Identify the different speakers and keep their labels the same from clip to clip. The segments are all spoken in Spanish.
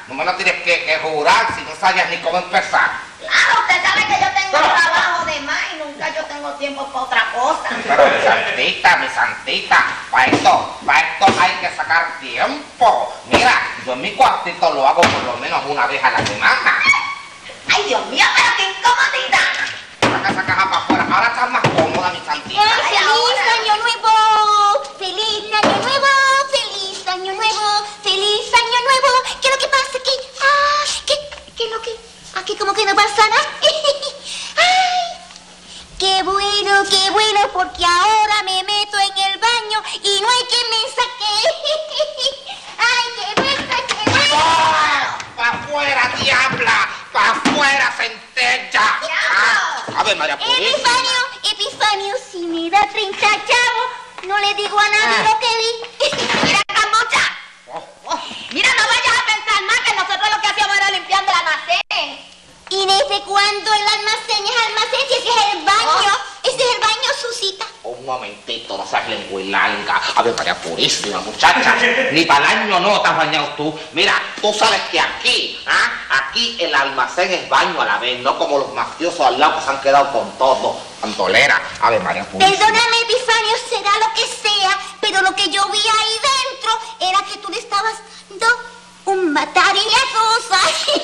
Speaker 1: no me lo tienes que jurar si no sabes ni cómo empezar.
Speaker 2: Claro, usted sabe que yo tengo trabajo de más y nunca yo tengo tiempo para otra cosa.
Speaker 1: Pero mi santita, para esto hay que sacar tiempo. Mira, yo en mi cuartito lo hago por lo menos una vez a la semana.
Speaker 2: Ay, Dios mío, pero qué incomodidad.
Speaker 1: Saca para afuera. Ahora estás más cómoda, mi santita.
Speaker 3: ¡Ay, feliz año nuevo! ¡Feliz año nuevo! ¡Feliz año nuevo! ¡Feliz año nuevo! ¿Qué es lo que pasa aquí? Ah, ¿qué es lo que...? Aquí como que no pasa nada. ¡Ay! ¡Qué bueno! Porque ahora me meto en el baño y no hay quien me saque. ¡Ay, qué bueno!
Speaker 1: ¡Ah! ¡Pa' afuera, diabla! ¡Pa' afuera, centella! A ver, María Purísima.
Speaker 3: Epifanio, si me da 30 chavos, no le digo a nadie lo que vi.
Speaker 2: Mira, Camucha. Mira, no vayas a pensar más que nosotros lo que hacíamos era limpiando el almacén.
Speaker 3: ¿Y desde cuándo el almacén es almacén? Si ese es el baño. Ese es el baño, Susita.
Speaker 1: Un momentito, no seas lenguilanga. A ver, María Purísima, muchacha. Ni para el año no te has bañado tú. Mira, tú sabes que aquí el almacén es baño a la vez, no como los mafiosos al lado que se han quedado con todo. Antolera. A ver, María Purísima.
Speaker 3: Perdóname, Epifanio, será lo que sea, pero lo que yo vi ahí dentro era que tú le estabas dando un matar y la cosa.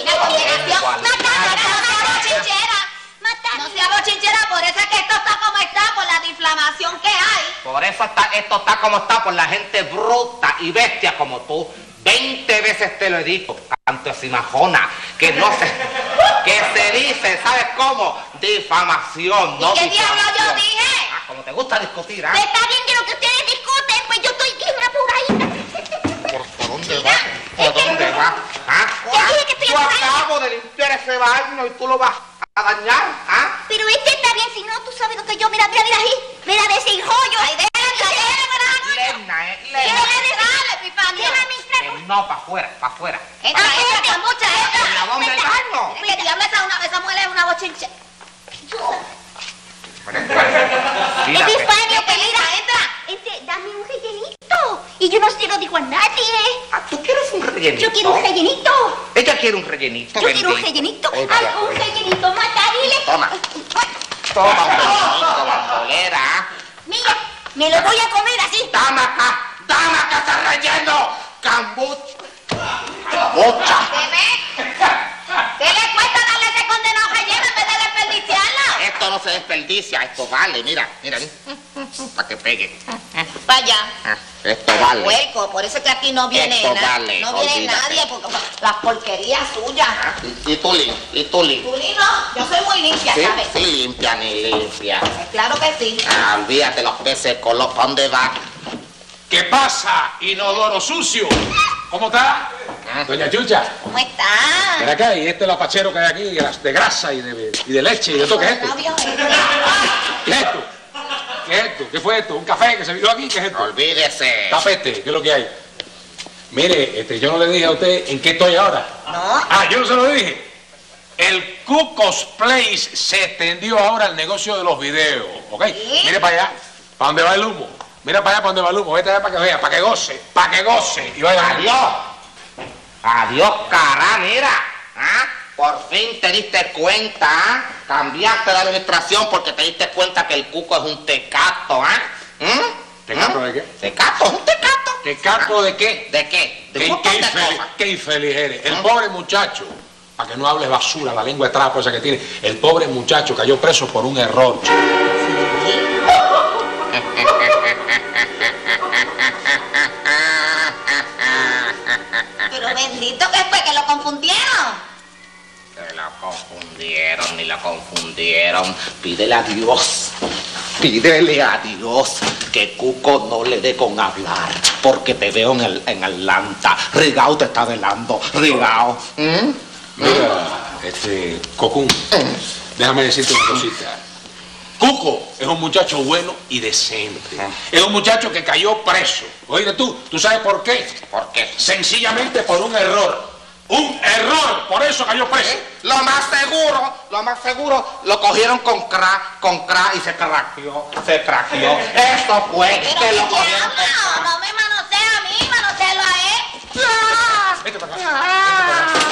Speaker 2: No sea bochinchera, por eso es que esto está como está, por la difamación que hay.
Speaker 1: Por eso esto está como está, por la gente bruta y bestia como tú. 20 veces te lo he dicho, canto simajona, que se dice, ¿sabes cómo? Difamación, no
Speaker 2: ¿Y qué diablo
Speaker 1: difamación.
Speaker 2: yo dije?
Speaker 1: Como te gusta discutir, ¿ah?
Speaker 3: Está bien que lo que ustedes discuten, pues yo estoy bien apuradita.
Speaker 1: ¿Por dónde va? ¿Por dónde va? ¿Ah?
Speaker 3: Ya dije que estoy
Speaker 1: Yo
Speaker 3: apuradita.
Speaker 1: acabo de limpiar ese baño y tú lo vas a dañar, ¿ah?
Speaker 3: Pero está bien, si no, tú sabes lo que yo, mira ahí, mira de ese enjollo.
Speaker 2: Ay, déjala.
Speaker 1: Lena, no, para afuera.
Speaker 2: Entra, Camucha, entra.
Speaker 1: ¿La bomba del baño?
Speaker 2: ¿Qué diablo esa mujer es una bochinchera?
Speaker 3: Epifanio, que mira,
Speaker 2: entra.
Speaker 3: dame un rellenito. Y yo no se lo digo a nadie.
Speaker 1: Ah, ¿tú quieres un rellenito?
Speaker 3: Yo quiero un rellenito.
Speaker 1: Ella quiere un rellenito.
Speaker 3: Yo quiero un
Speaker 1: bendito.
Speaker 3: rellenito.
Speaker 1: Oye,
Speaker 3: Ay,
Speaker 1: María
Speaker 3: un
Speaker 1: Purísima.
Speaker 3: rellenito, matarile.
Speaker 1: Toma un rellenito, bandolera.
Speaker 3: Mira, me lo voy a comer así.
Speaker 1: Dame acá ese relleno. Cambucha.
Speaker 2: ¿Qué le cuesta darle ese condenado relleno en vez de desperdiciarlo?
Speaker 1: Esto no se desperdicia, esto vale, mira, para que pegue.
Speaker 2: Vaya.
Speaker 1: Esto vale.
Speaker 2: Hueco, por eso es que aquí no viene
Speaker 1: Esto
Speaker 2: nadie.
Speaker 1: vale,
Speaker 2: No viene
Speaker 1: olvídate.
Speaker 2: nadie porque las porquerías suyas.
Speaker 1: Y tú Lin.
Speaker 2: Tú no, yo soy muy limpia,
Speaker 1: Sí,
Speaker 2: ¿sabes?
Speaker 1: sí, limpia ni limpia.
Speaker 2: Claro que sí.
Speaker 1: Olvídate los peces con los, ¿para dónde va?
Speaker 4: ¿Qué pasa, inodoro sucio? ¿Cómo está? Doña Chucha.
Speaker 2: ¿Cómo está?
Speaker 4: Ven acá, y este lapachero que hay aquí, de grasa y de leche y de todo, ¿qué es esto? ¿Qué es esto? ¿Qué es esto? ¿Qué fue esto? ¿Un café que se vio aquí? ¿Qué es esto?
Speaker 1: Olvídese.
Speaker 4: Tapete, ¿qué es lo que hay? Mire, yo no le dije a usted en qué estoy ahora.
Speaker 2: No.
Speaker 4: Ah, yo no se lo dije. El Cuco's Place se extendió ahora al negocio de los videos, ¿ok?
Speaker 2: ¿Sí?
Speaker 4: Mire para allá, para dónde va el humo. Mira para allá, para dónde va el humo. Vete allá para que vea, para que goce. Y vaya.
Speaker 1: Adiós, cara, mira. ¿Ah? Por fin te diste cuenta, ¿ah? Cambiaste de administración porque te diste cuenta que el cuco es un tecato, ¿ah?
Speaker 4: ¿Tecato de qué?
Speaker 1: Tecato, es un tecato.
Speaker 4: ¿Tecato de qué?
Speaker 1: ¿De qué? De un montón de cosas.
Speaker 4: Qué infeliz eres. El pobre muchacho, para que no hables basura, la lengua de trapo esa que tiene, el pobre muchacho cayó preso por un error.
Speaker 2: Pero bendito que fue, que lo confundieron.
Speaker 1: Se lo confundieron, ni lo confundieron. Pídele a Dios que Cuco no le dé con hablar, porque te veo en Atlanta. Rigao te está velando, Rigao.
Speaker 4: Mira, Cocún, déjame decirte una cosita. Cuco es un muchacho bueno y decente. Es un muchacho que cayó preso. Oye, ¿tú sabes por qué?
Speaker 1: ¿Por qué?
Speaker 4: Sencillamente por un error. ¡Un error! Por eso cayó preso.
Speaker 1: Lo más seguro, lo cogieron con crack y se craqueó. Eso fue
Speaker 2: Pero
Speaker 1: que
Speaker 2: mi
Speaker 1: lo cogieron con
Speaker 2: diablo,
Speaker 1: crack.
Speaker 2: no me manosea a mí, manosealo a él.
Speaker 4: Vete para acá. Vete para acá.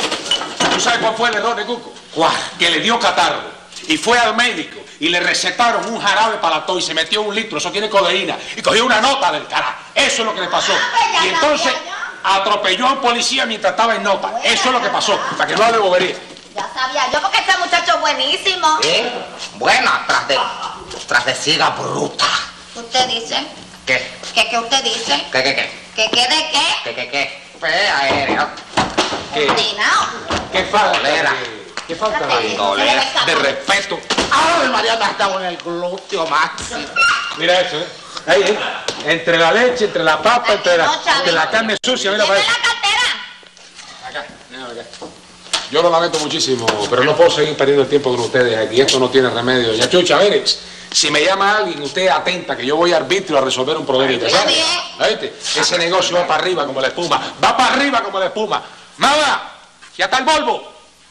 Speaker 4: sabes cuál fue el error de Cuco?
Speaker 1: ¿Cuál?
Speaker 4: Que le dio catarro y fue al médico y le recetaron un jarabe para la tos y se metió 1 litro, eso tiene codeína, y cogió una nota del carajo. Eso es lo que le pasó. Y entonces atropelló a un policía mientras estaba en nota. Eso es lo que pasó, para que no hable bobería.
Speaker 2: Ya sabía yo, porque ese muchacho es buenísimo.
Speaker 1: Bueno, tras de ciega bruta.
Speaker 2: ¿Usted dice?
Speaker 1: ¿Qué?
Speaker 2: ¿Qué usted dice?
Speaker 1: ¿Qué?
Speaker 2: ¿Qué de qué?
Speaker 1: ¿Qué? Fea eres.
Speaker 4: ¿Qué?
Speaker 2: Obstinado.
Speaker 4: ¿Qué falta?
Speaker 1: Dolera.
Speaker 4: ¿Qué falta de respeto?
Speaker 1: ¡Ay, María, me has dado en el glúteo, Maxi!
Speaker 4: Mira eso, ¿eh? Ahí, entre la leche, entre la papa, entre la carne sucia, mira para
Speaker 2: ¿Tiene
Speaker 4: eso.
Speaker 2: la cartera?
Speaker 4: Acá, mira acá. Yo lo lamento muchísimo, pero no puedo seguir perdiendo el tiempo con ustedes aquí. Esto no tiene remedio. Ya, Chucha, a ver, si me llama alguien, usted atenta, que yo voy a arbitrio a resolver un problema. ¿Sabes? ¿Oíste? Ese negocio va para arriba como la espuma. Va para arriba como la espuma. ¡Mamá! ¡Ya está el Volvo!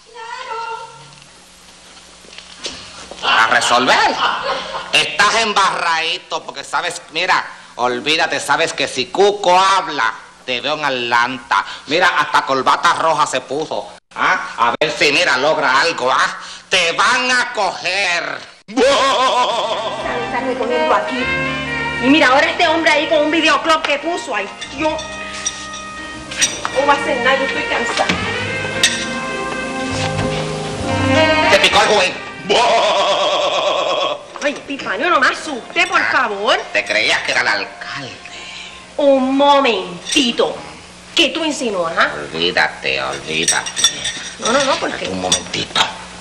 Speaker 1: A resolver. Estás embarradito porque sabes, mira, olvídate, sabes que si Cuco habla, te veo en Atlanta. Mira, hasta corbata roja se puso. ¿Ah? A ver si, mira, logra algo. ¿Ah? Te van a coger.
Speaker 5: Están recogiendo aquí. Y mira, ahora este hombre ahí con un videoclub que puso. Ay, yo no va a hacer nada, yo estoy cansada.
Speaker 1: Te picó el juez.
Speaker 5: Ay, Epifanio, no me asuste, por favor.
Speaker 1: Te creías que era el alcalde.
Speaker 5: Un momentito. ¿Qué tú insinúas, ah?
Speaker 1: Olvídate.
Speaker 5: No, ¿por qué?
Speaker 1: Un momentito.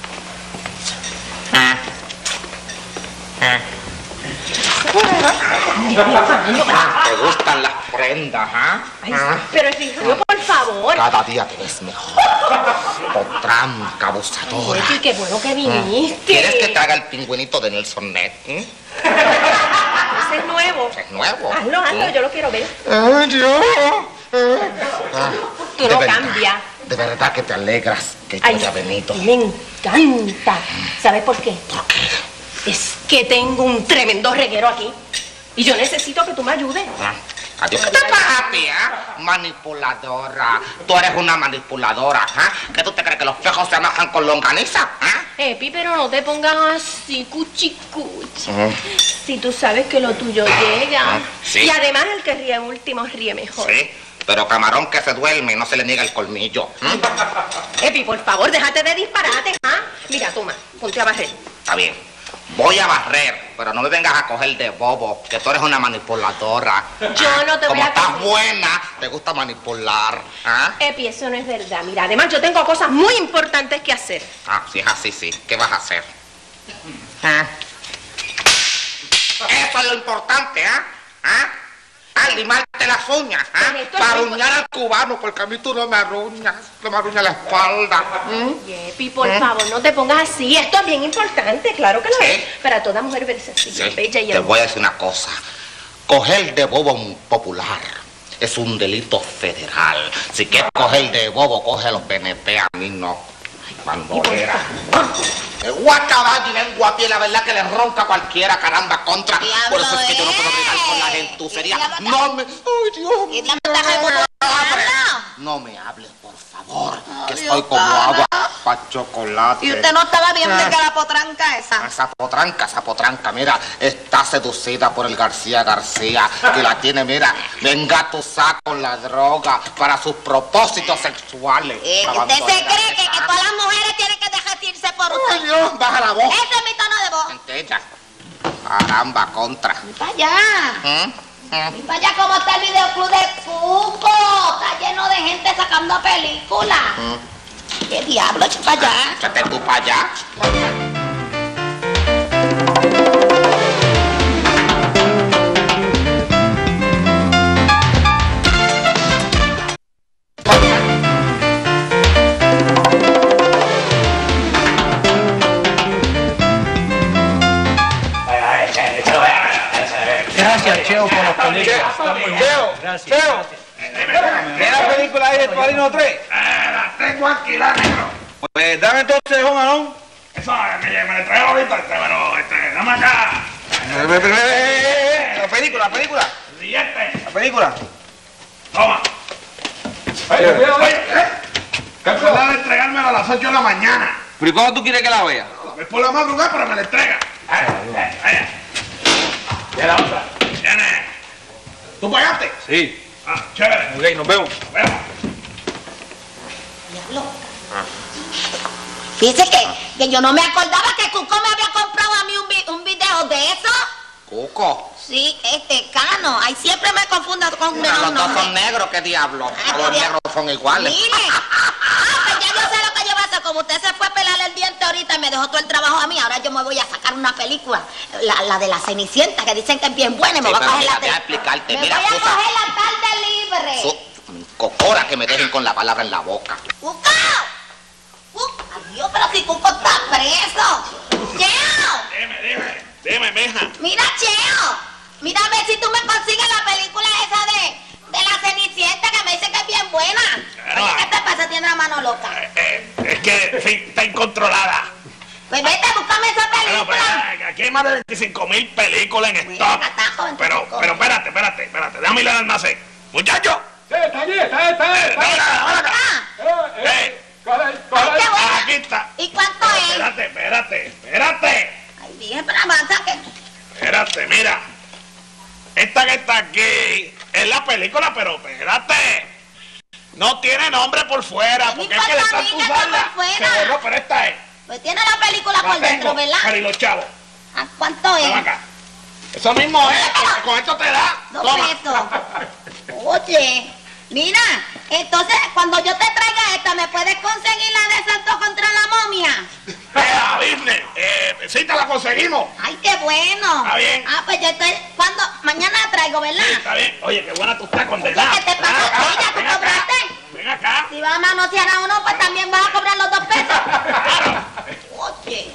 Speaker 1: ¿Te gustan las prendas, ah?
Speaker 5: Ay, pero Epifanio, por favor.
Speaker 1: Cada día te ves mejor. Potranca, abusadora.
Speaker 5: Ay, qué bueno que viniste.
Speaker 1: ¿Quieres que te haga el pingüinito de Nelson Ned?
Speaker 5: Ese es nuevo.
Speaker 1: Es nuevo.
Speaker 5: Hazlo, yo lo quiero ver.
Speaker 1: ¡Ay, Dios!
Speaker 5: Tú no cambias.
Speaker 1: De verdad que te alegras que yo haya venido.
Speaker 5: Me encanta. ¿Sabes por qué?
Speaker 1: ¿Por qué?
Speaker 5: Es que tengo un tremendo reguero aquí. Y yo necesito que tú me ayudes.
Speaker 1: Adiós. ¿Qué te pasa a ti, manipuladora? Tú eres una manipuladora, ¿ah? ¿Qué tú te crees que los fejos se amajan con longaniza?
Speaker 5: Epi, pero no te pongas así, cuchicuchi. Si tú sabes que lo tuyo llega.
Speaker 1: Sí.
Speaker 5: Y además el que ríe último ríe mejor.
Speaker 1: Sí, pero camarón que se duerme no se le niega el colmillo.
Speaker 5: Epi, por favor, déjate de disparates, ¿ah? Mira, toma, ponte a barrer.
Speaker 1: Está bien. Voy a barrer, pero no me vengas a coger de bobo, que tú eres una manipuladora.
Speaker 5: Yo no te voy
Speaker 1: Como
Speaker 5: a
Speaker 1: estás
Speaker 5: coger.
Speaker 1: buena, te gusta manipular.
Speaker 5: Epi, eso no es verdad. Mira, además yo tengo cosas muy importantes que hacer.
Speaker 1: Si es así, sí. ¿Qué vas a hacer? Eso es lo importante, limarte las uñas,
Speaker 5: Pues esto es
Speaker 1: para
Speaker 5: muy
Speaker 1: arruñar al cubano, porque a mí tú no me arruñas la espalda.
Speaker 5: Epi, por favor, no te pongas así. Esto es bien importante, claro que lo
Speaker 1: Sí.
Speaker 5: es. Para toda mujer verse así,
Speaker 1: Sí,
Speaker 5: bella y
Speaker 1: te voy a decir una cosa. Coger de bobo un popular es un delito federal. Si quieres coger de bobo, coge a los PNP, a mí no. Bandolera. El guacaballo y vengo a pie, la verdad que le ronca a cualquiera, caramba, contra.
Speaker 2: Diablo,
Speaker 1: Por eso es que yo no puedo brigar con la gentucería. No me... ¡Ay, Dios!
Speaker 2: ¿Y la está
Speaker 1: No me hables, por favor, que estoy como agua para chocolate.
Speaker 2: ¿Y usted no estaba viendo que la potranca esa?
Speaker 1: Esa potranca, mira, está seducida por el García, que la tiene, mira, engatusada con la droga para sus propósitos sexuales.
Speaker 2: ¿Usted se cree que todas las mujeres tienen que dejarse por
Speaker 1: ¡Ay,
Speaker 2: usted?
Speaker 1: Dios! Baja la voz.
Speaker 2: Ese es mi tono de voz.
Speaker 1: Entella. Caramba, contra.
Speaker 2: Para allá. Y para allá como está el videoclub de Cuco. Está lleno de gente sacando películas. ¿Qué diablo? Echa para allá.
Speaker 1: Échate tú para allá.
Speaker 6: Gracias, Cheo, por los películas.
Speaker 7: Cheo, Cheo, ¿qué la película ahí del Padrino 3?
Speaker 6: La tengo alquilada, negro.
Speaker 7: Pues dame entonces un alón.
Speaker 6: Eso me le traigo ahorita, pero dame acá.
Speaker 7: La película,
Speaker 6: Billete.
Speaker 7: la película.
Speaker 6: Toma. Recuerda de entregármela a las 8 de la mañana.
Speaker 7: ¿Pero y cuándo tú quieres que la vea?
Speaker 6: Es por la madrugada, pero me la entrega. ¿Y la otra? Viene. ¿Tú pagaste?
Speaker 7: Sí.
Speaker 6: Ah, chévere.
Speaker 7: Ok, nos vemos.
Speaker 6: Nos vemos.
Speaker 2: Diablo. Fíjese que yo no me acordaba que Cuco me había comprado a mí un video de eso.
Speaker 1: Cuco.
Speaker 2: Sí, Cano. Ahí siempre me confundo con
Speaker 1: Mira, los dos
Speaker 2: nombres.
Speaker 1: son negros, ¿qué diablo?
Speaker 2: Ah,
Speaker 1: Todos los
Speaker 2: qué
Speaker 1: negros son iguales.
Speaker 2: Mire. Pues ya yo sé lo que yo voy a hacer. Como usted se fue a pelar el diente ahorita y me dejó todo el trabajo a mí, ahora yo me voy a sacar una película. La de la Cenicienta, que dicen que es bien buena y me
Speaker 1: Sí,
Speaker 2: voy a
Speaker 1: pero
Speaker 2: coger
Speaker 1: mira,
Speaker 2: la
Speaker 1: deja explicarte.
Speaker 2: Me
Speaker 1: Mira,
Speaker 2: voy a
Speaker 1: Susa.
Speaker 2: coger la tarde libre.
Speaker 1: Cocora que me dejen con la palabra en la boca.
Speaker 2: ¡Cuco! Adiós, pero si Cuco está preso. ¡Cheo!
Speaker 6: Dime, mija.
Speaker 2: Mira, Cheo. Mira a ver si tú me consigues la película esa de la Cenicienta, que me dice que es bien buena.
Speaker 6: Claro.
Speaker 2: Oye, ¿qué te pasa? Tiene la mano loca.
Speaker 6: Es que sí, está incontrolada.
Speaker 2: Pues vete, búscame esa
Speaker 6: Bueno, pues,
Speaker 2: película.
Speaker 6: aquí hay más de 25,000 películas en
Speaker 2: Mira,
Speaker 6: stock.
Speaker 2: catajo,
Speaker 6: Pero espérate. Déjame ir al almacén. Muchacho.
Speaker 4: Sí, está allí, está.
Speaker 6: Ven acá.
Speaker 2: Ah, ay, qué buena.
Speaker 6: Aquí está.
Speaker 2: ¿Y cuánto es?
Speaker 6: Espérate.
Speaker 2: Ay, dije, pero avanza que...
Speaker 6: Espérate, mira. Esta que está aquí es la película, pero espérate. No tiene nombre por fuera,
Speaker 2: No
Speaker 6: porque es que le
Speaker 2: importa a
Speaker 6: están
Speaker 2: mí que esté
Speaker 6: usando.
Speaker 2: por fuera.
Speaker 6: No, pero esta es.
Speaker 2: Pues tiene la película
Speaker 6: La
Speaker 2: por dentro,
Speaker 6: tengo.
Speaker 2: ¿verdad?
Speaker 6: Pero y los chavos.
Speaker 2: Ah, ¿cuánto es?
Speaker 6: Ven acá. Eso mismo es, porque con esto te da.
Speaker 2: 2
Speaker 6: Toma.
Speaker 2: pesos. Oye, mira, entonces cuando yo te traiga esta, ¿me puedes conseguir la de Santo contra la momia?
Speaker 6: Disney, sí te la conseguimos.
Speaker 2: Ay, qué bueno.
Speaker 6: Está bien.
Speaker 2: Ah, pues yo estoy... ¿Cuándo? Mañana la traigo, ¿verdad?
Speaker 6: Sí, está bien. Oye, qué buena tú estás condenada.
Speaker 2: ¿Qué te pasa?
Speaker 6: Ven acá,
Speaker 2: Oye, ¿tú
Speaker 6: ven acá.
Speaker 2: cobraste?
Speaker 6: Ven acá.
Speaker 2: Si vas a manosear a uno, pues también vas a cobrar los 2 pesos. Oye.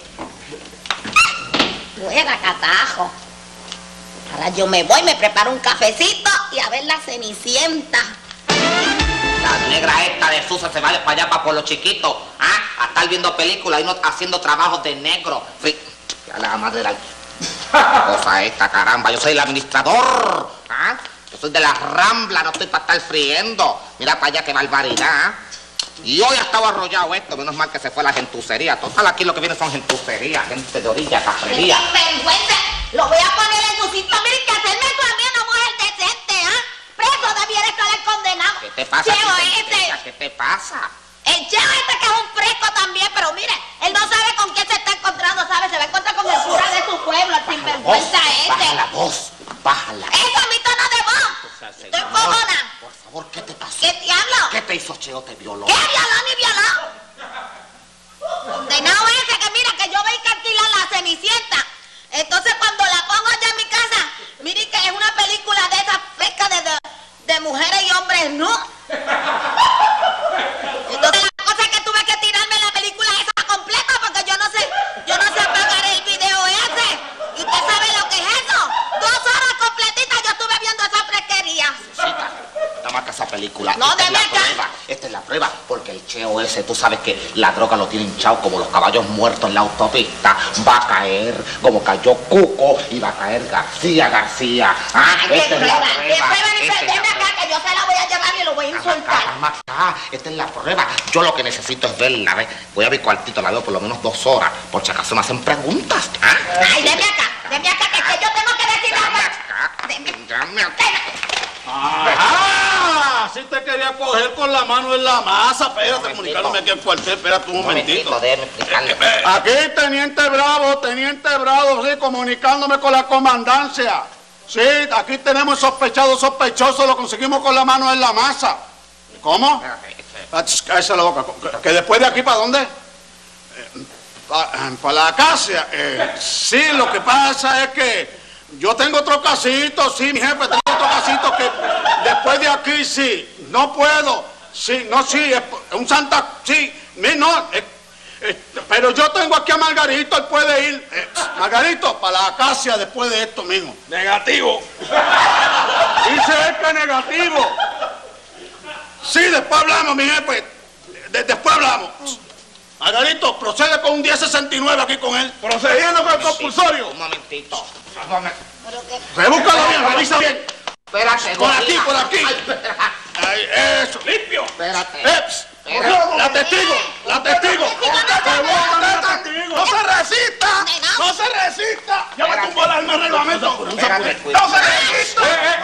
Speaker 2: Fuera, catajo. Ahora yo me voy, me preparo un cafecito y a ver la Cenicienta.
Speaker 1: La negra esta de Susa se va para allá, para Pueblo Chiquito, a estar viendo películas y no haciendo trabajos de negro. Sí, ya la madre de la cosa esta, caramba. Yo soy el administrador, yo soy de la Rambla, no estoy para estar friendo. Mira para allá, qué barbaridad. Y hoy ha estado arrollado esto, menos mal que se fue la gentucería. Total, aquí lo que viene son gentucerías, gente de orilla, cafrería.
Speaker 2: ¡Qué vergüenza! Lo voy a poner en su sitio. Miren que hacerme eso a mí una mujer decente, Preso debiera estar el condenado.
Speaker 1: ¿Qué te pasa?
Speaker 2: Cheo
Speaker 1: Chiquitita? ¿Qué te pasa?
Speaker 2: El Cheo que es un fresco también, pero mire, él no sabe con quién se está encontrando, ¿sabe? Se va a encontrar con el cura de su pueblo, el sinvergüenza
Speaker 1: Baja la voz, bájala.
Speaker 2: Eso es mi tono de voz. Estoy cojona.
Speaker 1: Por favor, ¿qué te pasó?
Speaker 2: ¿Qué diablo?
Speaker 1: ¿Qué te hizo Cheo? ¿Te violó?
Speaker 2: ¿Qué violó ni violó? Condenado ese que mira que yo voy a alquilar la Cenicienta. Entonces cuando la pongo allá en mi casa, mire que es una película de esas frescas de mujeres y hombres, ¿no? Entonces la cosa es que tuve que tirarme la película esa completa porque yo no sé apagar el video ese. ¿Y usted sabe lo que es eso? 2 horas completitas yo estuve viendo esa fresquería.
Speaker 1: Chica, toma acá esa película.
Speaker 2: No,
Speaker 1: Esta es
Speaker 2: deme
Speaker 1: la
Speaker 2: acá.
Speaker 1: prueba. Esta es la prueba, porque el Cheo ese, tú sabes que la droga lo tiene hinchado como los caballos muertos en la autopista. Va a caer como cayó Cuco y va a caer García.
Speaker 2: ¡Qué
Speaker 1: Esta es la
Speaker 2: prueba! ¡Qué
Speaker 1: prueba.
Speaker 2: prueba!
Speaker 1: Esta es la
Speaker 2: Deme acá
Speaker 1: prueba.
Speaker 2: que yo se la voy a llevar y lo voy a insultar.
Speaker 1: Calma acá, esta es la prueba. Yo lo que necesito es verla, ¿ves? Voy a mi cuartito, la veo por lo menos 2 horas, por si acaso me hacen preguntas.
Speaker 2: Ay, deme acá, que yo tengo que decir
Speaker 1: Dame
Speaker 2: algo.
Speaker 1: acá,
Speaker 2: Deme.
Speaker 1: dame acá.
Speaker 8: ¡Ah! Si te quería coger con la mano en la masa. Espérate, comunicándome aquí en cuartel. Espérate un momentito.
Speaker 1: Déjeme explicarle.
Speaker 8: Aquí, Teniente Bravo, sí, comunicándome con la comandancia. Sí, aquí tenemos sospechoso, lo conseguimos con la mano en la masa. ¿Cómo? Cállese la boca. ¿Que después de aquí para dónde? Para la casa. Sí, lo que pasa es que yo tengo otro casito, sí, mi jefe, tengo otro casito que después de aquí sí, no puedo. Sí, no, sí, es un Santa, sí, no, pero yo tengo aquí a Margarito, él puede ir. Margarito, para la acacia después de esto mismo.
Speaker 6: Negativo.
Speaker 8: Dice él que negativo. Sí, después hablamos, mi jefe. Después hablamos. Margarito, procede con un 1069 aquí con él. Procediendo con el compulsorio.
Speaker 1: Un momentito.
Speaker 8: Rebúscalo bien, revisa bien.
Speaker 1: Espérate,
Speaker 8: Por aquí, por aquí.
Speaker 1: Ay, espera.
Speaker 8: Ahí, eso.
Speaker 6: ¡Limpio!
Speaker 1: Espérate.
Speaker 8: La testigo, la testigo. No se resista, no se resista.
Speaker 6: Yo me tumbo el arma de reglamento.
Speaker 1: Espérate,
Speaker 6: ¡No se resista!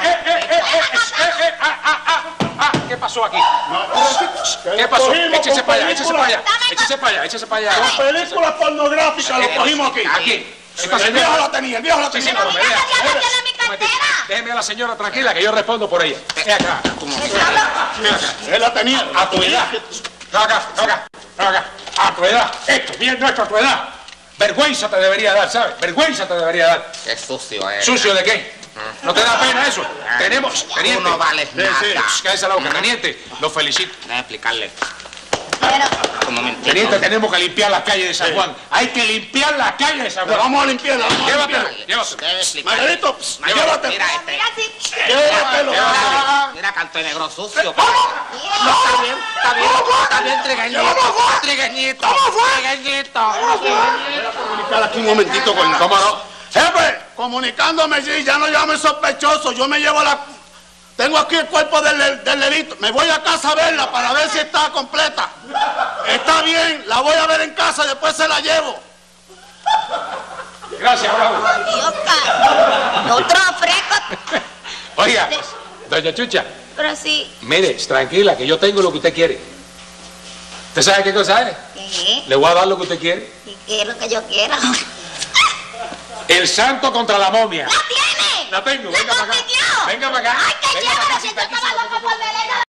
Speaker 4: ¿Qué pasó aquí? ¿Qué pasó?
Speaker 6: Cogimos
Speaker 4: Échese
Speaker 6: con
Speaker 4: para allá, échese para allá.
Speaker 6: película.
Speaker 4: Échese para allá, échese para allá.
Speaker 6: Con películas pornográficas lo cogimos aquí.
Speaker 4: Aquí. Esta
Speaker 8: El viejo
Speaker 4: señora.
Speaker 8: la tenía, el viejo la
Speaker 4: Sí, sí,
Speaker 8: tenía.
Speaker 4: pero me
Speaker 2: Mira,
Speaker 4: deja.
Speaker 2: ya me mi cartera.
Speaker 4: Déjeme a la señora tranquila que yo respondo por ella. Ven acá.
Speaker 8: Él la tenía.
Speaker 4: A tu edad. Ven acá, ven acá, ven acá. A tu edad. Esto, bien nuestro a tu edad. Vergüenza te debería dar, ¿sabes? Vergüenza te debería dar.
Speaker 1: Qué sucio
Speaker 4: ¿Sucio de qué? ¿No te da pena eso? Tenemos,
Speaker 1: Tú
Speaker 4: teniente.
Speaker 1: no vales nada.
Speaker 4: Cállese la boca, teniente. Lo felicito.
Speaker 1: Déjame explicarle.
Speaker 2: Pero,
Speaker 1: Un momentito.
Speaker 4: Teniente, tenemos que limpiar las calles de San Juan. Hay que limpiar las calles de San
Speaker 8: Le
Speaker 4: Juan.
Speaker 8: vamos a limpiarla. vamos a
Speaker 4: Llévatelo,
Speaker 8: limpiarla.
Speaker 4: llévatelo.
Speaker 1: Debe explicarle.
Speaker 8: Margarito, llévatelo.
Speaker 1: Mira
Speaker 2: mira, sí.
Speaker 8: Llévatelo.
Speaker 1: Mira, canto de negro sucio. No, está bien, está bien. Está bien, trigueñito. Trigueñito. Trigueñito.
Speaker 8: Comunicar aquí un momentito con él.
Speaker 4: ¿Cómo no?
Speaker 8: Jefe, comunicándome, sí, ya no llame sospechoso. Yo me llevo la... Tengo aquí el cuerpo del delito. Me voy a casa a verla para ver si está completa. Está bien, la voy a ver en casa, después se la llevo.
Speaker 4: Gracias, bravo.
Speaker 2: Dios, otro fresco.
Speaker 4: Oiga, doña Chucha,
Speaker 2: Pero sí.
Speaker 4: mire, tranquila, que yo tengo lo que usted quiere. ¿Usted sabe qué cosa es?
Speaker 2: ¿Qué?
Speaker 4: Le voy a dar lo que usted quiere.
Speaker 2: ¿Y qué es lo que yo quiero?
Speaker 4: El santo contra la momia.
Speaker 2: ¡La tiene!
Speaker 4: La tengo,
Speaker 2: ¡La
Speaker 4: venga para acá.
Speaker 2: consiguió!
Speaker 4: Venga para acá.
Speaker 2: ¡Ay, qué
Speaker 4: Venga para acá,
Speaker 2: chévere!
Speaker 4: si
Speaker 2: Si
Speaker 4: está
Speaker 2: yo
Speaker 4: aquí,
Speaker 2: estaba
Speaker 4: si no
Speaker 2: loca por verla.